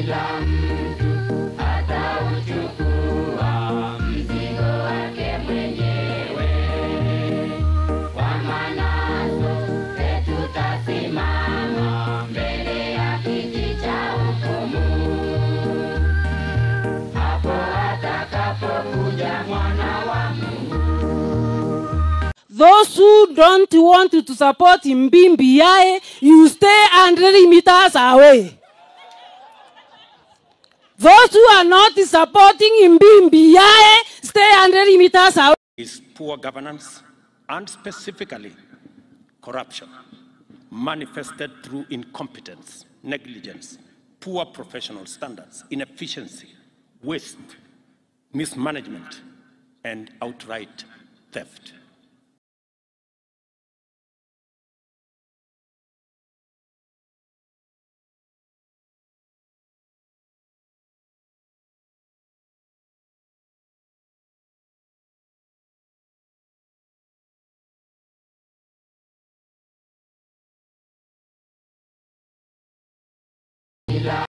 Kila mtu atauchukua mzigo wake mwenyewe. Kwa manaswe tutasimama mbele ya kiti cha hukumu. Hapo atakapokuja mwana wa Mungu. Those who don't want to support Mbimbi Yae, you stay 100 meters away. Those who are not supporting Mbimbi Yae, stay 100 meters away. Is poor governance and specifically corruption manifested through incompetence, negligence, poor professional standards, inefficiency, waste, mismanagement, and outright theft.